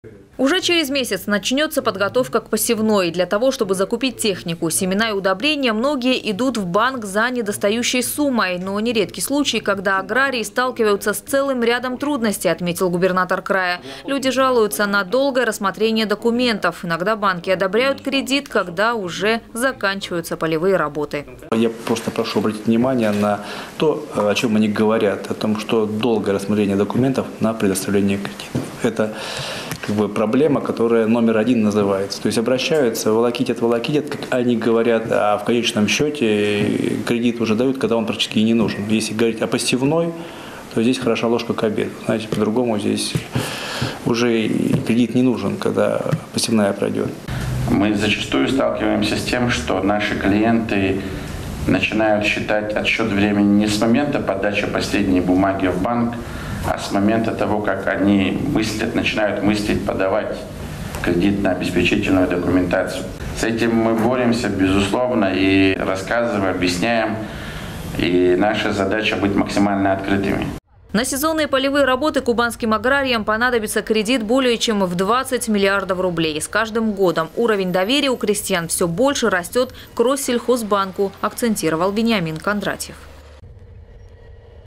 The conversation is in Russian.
Уже через месяц начнется подготовка к посевной. Для того, чтобы закупить технику, семена и удобрения, многие идут в банк за недостающей суммой. Но нередки случаи, когда аграрии сталкиваются с целым рядом трудностей, отметил губернатор края. Люди жалуются на долгое рассмотрение документов. Иногда банки одобряют кредит, когда уже заканчиваются полевые работы. Я просто прошу обратить внимание на то, о чем они говорят, о том, что долгое рассмотрение документов на предоставление кредитов. Это проблема, которая номер один называется. То есть обращаются, волокитят, как они говорят, а в конечном счете кредит уже дают, когда он практически и не нужен. Если говорить о посевной, то здесь хороша ложка к обеду. Знаете, по-другому здесь уже кредит не нужен, когда посевная пройдет. Мы зачастую сталкиваемся с тем, что наши клиенты начинают считать отсчет времени не с момента подачи последней бумаги в банк, а с момента того, как они начинают мыслить, подавать кредитно-обеспечительную документацию. С этим мы боремся, безусловно, и рассказываем, объясняем. И наша задача быть максимально открытыми. На сезонные полевые работы кубанским аграриям понадобится кредит более чем в 20 миллиардов рублей. С каждым годом уровень доверия у крестьян все больше растет к Россельхозбанку, акцентировал Вениамин Кондратьев.